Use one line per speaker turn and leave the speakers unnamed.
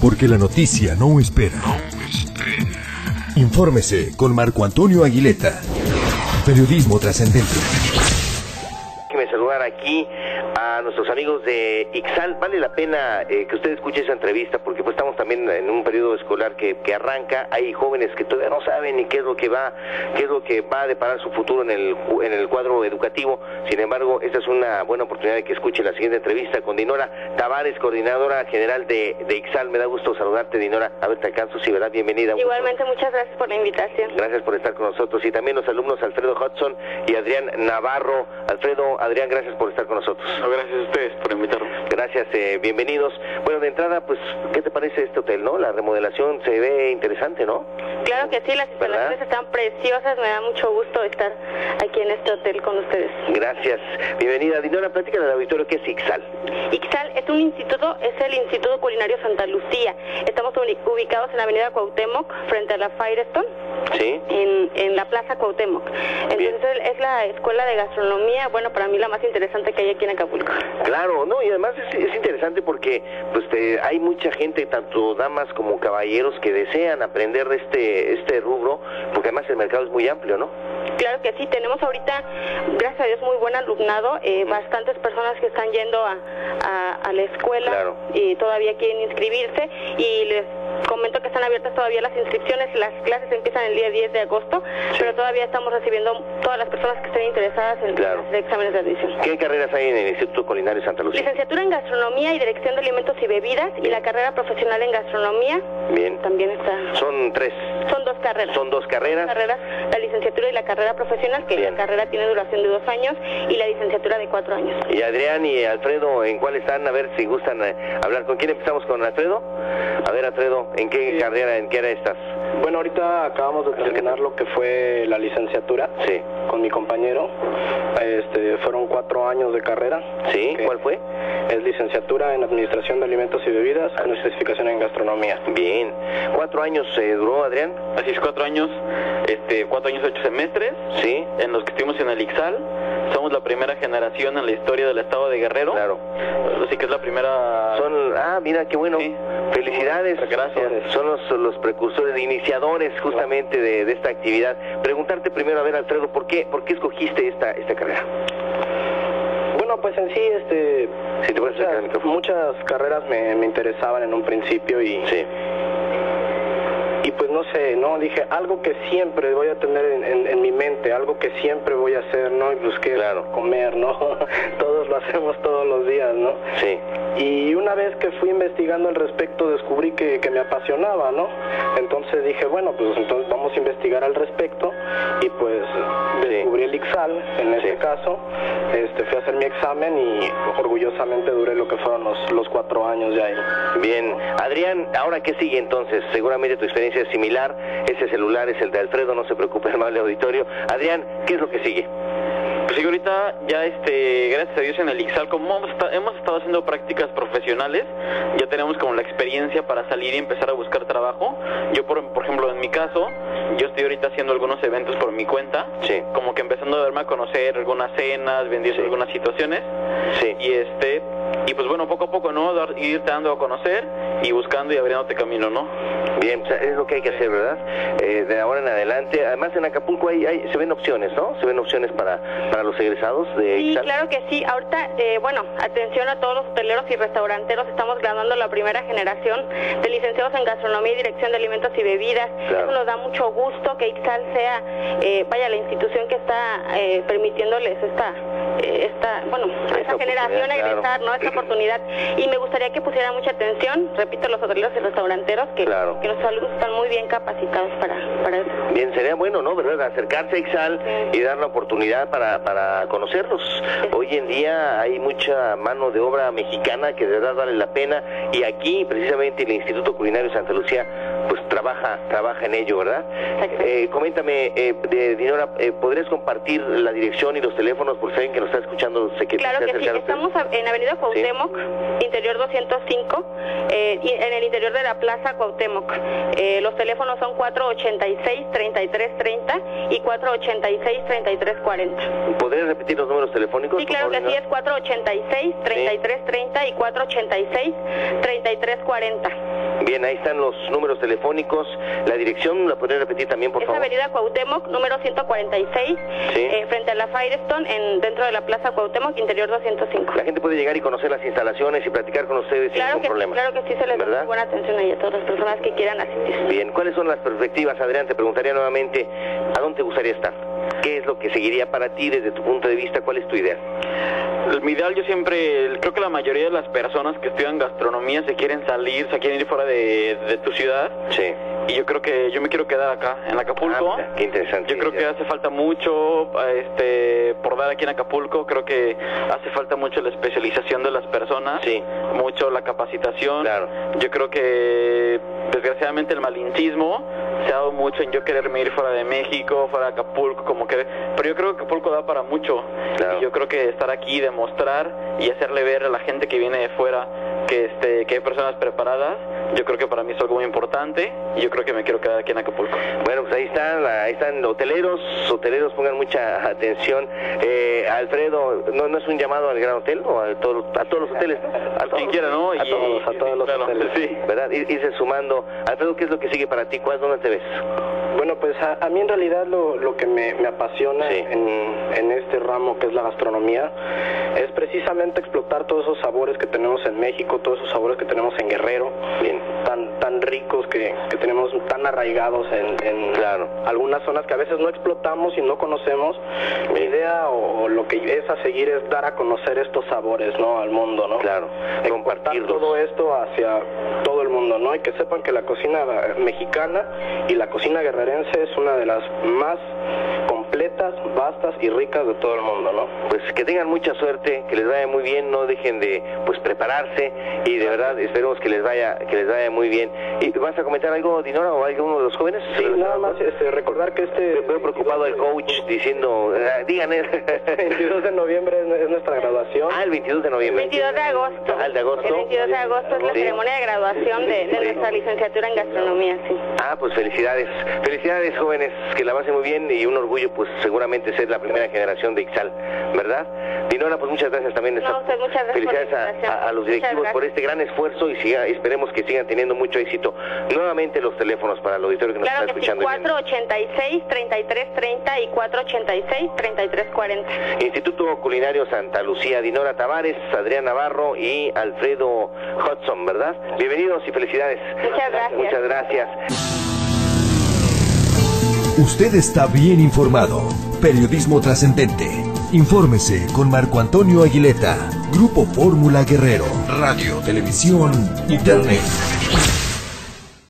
porque la noticia no espera. Infórmese con Marco Antonio Aguileta. Periodismo trascendente.
Déjeme saludar aquí a nuestros amigos de Ixal. Vale la pena que usted escuche esa entrevista porque pues estamos también en un periodo escolar que arranca. Hay jóvenes que todavía no saben ni qué es lo que va a deparar su futuro en el cuadro educativo. Sin embargo, esta es una buena oportunidad de que escuche la siguiente entrevista con Dinora Tavares, coordinadora general de Ixal. Me da gusto saludarte, Dinora. A ver, te alcanzo, sí, ¿verdad? Bienvenida.
Igualmente, muchas gracias por la invitación.
Gracias por estar con nosotros. Y también los alumnos Alfredo Hudson y Adrián Navarro. Alfredo, Adrián, gracias por estar con nosotros.
No, gracias a ustedes por invitarme.
Gracias, bienvenidos. Bueno, de entrada, pues, ¿qué te parece este hotel, no? La remodelación se ve interesante, ¿no?
Claro que sí, las instalaciones están preciosas, me da mucho gusto estar aquí en este hotel con ustedes.
Gracias. Bienvenida. Dinora, platícale al auditorio qué es Ixal.
Ixal es un instituto, es el Instituto Culinario Santa Lucía. Estamos ubicados en la avenida Cuauhtémoc, frente a la Firestone.
Sí.
En la Plaza Cuauhtémoc. Entonces es la escuela de gastronomía, bueno, para mí la más interesante que hay aquí en Acapulco.
Claro, no, y además es interesante porque pues hay mucha gente, tanto damas como caballeros, que desean aprender de este rubro, porque además el mercado es muy amplio, ¿no?
Claro que sí, tenemos ahorita, gracias a Dios, muy buen alumnado, bastantes personas que están yendo a la escuela.
Claro.
Y todavía quieren inscribirse, y les comento que están abiertas todavía las inscripciones. Las clases empiezan el día 10 de agosto, sí, pero todavía estamos recibiendo todas las personas que estén interesadas en hacer exámenes de admisión.
¿Qué carreras hay en el Instituto Culinario Santa Lucía?
Licenciatura en Gastronomía y Dirección de Alimentos y Bebidas. Bien. Y la carrera profesional en Gastronomía.
Bien.
También está.
Son tres.
Son dos carreras.
Son dos carreras.
La licenciatura y la carrera profesional, que la carrera tiene duración de 2 años, y la licenciatura de 4 años.
Y Adrián y Alfredo, ¿en cuál están? A ver si gustan hablar. ¿Con quién empezamos? ¿Con Alfredo? A ver, Alfredo, ¿en qué carrera, en qué área estás?
Bueno, ahorita acabamos de terminar lo que fue la licenciatura.
Sí.
Con mi compañero. Fueron 4 años de carrera.
Sí, ¿cuál fue?
Es licenciatura en Administración de Alimentos y Bebidas con especificación en Gastronomía.
Bien. 4 años duró, Adrián.
Así es, 4 años, 4 años 8 semestres.
Sí.
En los que estuvimos en el Ixal. Somos la primera generación en la historia del estado de Guerrero.
Claro.
Así que es la primera.
Mira, qué bueno.
Sí.
Felicidades.
Gracias.
Son los precursores, iniciadores justamente de esta actividad. Preguntarte primero, a ver, Alfredo, ¿por qué escogiste esta carrera?
Bueno, pues en sí, muchas carreras me interesaban en un principio y...
Sí.
Y pues no sé, ¿no? Dije, algo que siempre voy a tener en mi mente, algo que siempre voy a hacer, ¿no? Y busqué comer, ¿no? Todos lo hacemos todos los días, ¿no?
Sí.
Y una vez que fui investigando al respecto, descubrí que me apasionaba, ¿no? Entonces dije, bueno, pues entonces vamos a investigar al respecto, y pues descubrí el Ixal, en este caso. Fui a hacer mi examen y orgullosamente duré lo que fueron los 4 años de ahí.
Bien. Adrián, ¿ahora qué sigue entonces? Seguramente tu experiencia es similar. Ese celular es el de Alfredo, no se preocupe, amable auditorio. Adrián, ¿qué es lo que sigue?
Pues sí, ahorita ya gracias a Dios en el Ixal, como hemos estado haciendo prácticas profesionales, ya tenemos como la experiencia para salir y empezar a buscar trabajo. Yo, por ejemplo, en mi caso, yo estoy ahorita haciendo algunos eventos por mi cuenta,
sí,
como que empezando a darme a conocer algunas cenas, vendiendo algunas situaciones,
sí,
y pues bueno, poco a poco, ¿no? Irte dando a conocer y buscando y abriéndote camino, ¿no?
Bien, o sea, es lo que hay que hacer, ¿verdad? De ahora en adelante. Además, en Acapulco se ven opciones, ¿no? Se ven opciones para los egresados de Ixal.
Sí, claro que sí. Ahorita, atención a todos los hoteleros y restauranteros. Estamos graduando la primera generación de licenciados en Gastronomía y Dirección de Alimentos y Bebidas. Claro. Eso nos da mucho gusto que Ixal sea, la institución que está permitiéndos esta generación a egresar, ¿no? Esta oportunidad. Y me gustaría que pusiera mucha atención, repito, los hoteleros y restauranteros, que nuestros alumnos están muy bien capacitados para eso.
Bien, sería bueno, ¿no? ¿Verdad? Acercarse a Ixal y dar la oportunidad para conocerlos. Hoy en día hay mucha mano de obra mexicana que de verdad vale la pena, y aquí precisamente el Instituto Culinario Santa Lucía pues trabaja trabaja en ello, ¿verdad? Coméntame, Dinora, ¿podrías compartir la dirección y los teléfonos por si alguien que nos está escuchando se quiere
acercar? Claro que sí, estamos en Avenida Cuauhtémoc, ¿sí? Interior 205, en el interior de la Plaza Cuauhtémoc. Los teléfonos son 486-3330 y 486-3340.
¿Podrías repetir los números telefónicos?
Sí, claro que sí, es 486-3330 y 486-3340.
Bien, ahí están los números telefónicos. La dirección, ¿la podría repetir también, por favor?
Es Avenida Cuauhtémoc, número 146, ¿sí? Frente a la Firestone, dentro de la Plaza Cuauhtémoc, interior 205.
La gente puede llegar y conocer las instalaciones y platicar con ustedes sin ningún problema.
Claro que sí, se les da muy buena atención ahí a todas las personas que quieran asistir.
Bien, ¿cuáles son las perspectivas, Adrián? Te preguntaría nuevamente, ¿a dónde te gustaría estar? ¿Qué es lo que seguiría para ti desde tu punto de vista? ¿Cuál es tu idea?
Mi ideal, yo siempre, creo que la mayoría de las personas que estudian gastronomía se quieren salir, se quieren ir fuera de tu ciudad.
Sí.
Y yo creo que yo me quiero quedar acá, en Acapulco.
Qué interesante.
Yo creo que hace falta mucho por dar aquí en Acapulco. Creo que hace falta mucho la especialización de las personas.
Sí.
Mucho la capacitación.
Claro.
Yo creo que, desgraciadamente, el malincismo se ha dado mucho en yo quererme ir fuera de México, fuera de Acapulco, pero yo creo que Acapulco da para mucho.
Claro.
Y yo creo que estar aquí, demostrar y hacerle ver a la gente que viene de fuera que hay personas preparadas, yo creo que para mí es algo muy importante y yo creo que me quiero quedar aquí en Acapulco.
Bueno, pues ahí están hoteleros, pongan mucha atención. Alfredo, ¿no es un llamado al Gran Hotel o a todos los hoteles?
Quien quiera, ¿no?
A todos los hoteles.
Sí, ¿verdad? Irse sumando. Alfredo, ¿qué es lo que sigue para ti? ¿Dónde te ves?
Bueno, pues a mí en realidad lo que me apasiona, sí, en este ramo que es la gastronomía es precisamente explotar todos esos sabores que tenemos en México, todos esos sabores que tenemos en Guerrero,
bien,
tan ricos que tenemos tan arraigados en
claro,
algunas zonas que a veces no explotamos y no conocemos. Mi idea o lo que es a seguir es dar a conocer estos sabores, ¿no?, al mundo, ¿no?
Claro,
compartir todo esto hacia todo el mundo, ¿no? Y que sepan que la cocina mexicana y la cocina guerrerense es una de las más completas, vastas y ricas de todo el mundo, ¿no?
Pues que tengan mucha suerte, que les vaya muy bien, no dejen de prepararse y de verdad esperemos que les vaya muy bien. ¿Y vas a comentar algo, Dinora, o alguno de los jóvenes?
Sí, nada más recordar que
veo preocupado el coach diciendo, digan el
22 de noviembre es nuestra graduación.
El 22 de noviembre.
El 22 de agosto.
El de agosto.
El 22 de agosto es la ceremonia de graduación de nuestra licenciatura en gastronomía, sí.
Pues felicidades jóvenes, que la pasen muy bien y un orgullo pues seguramente ser la primera generación de Ixal, ¿verdad? Dinora, pues muchas gracias también.
Muchas gracias.
Felicidades a los directivos por este gran esfuerzo y esperemos que sigan teniendo mucho éxito. Nuevamente los teléfonos para el auditorio que nos está escuchando.
486-3330 y 486-3340.
Instituto Culinario Santa Lucía, Dinora Tavares, Adrián Navarro y Alfredo Hudson, ¿verdad? Bienvenidos y felicidades.
Muchas gracias.
Muchas gracias.
Usted está bien informado. Periodismo trascendente. Infórmese con Marco Antonio Aguileta. Grupo Fórmula Guerrero. Radio, televisión, internet.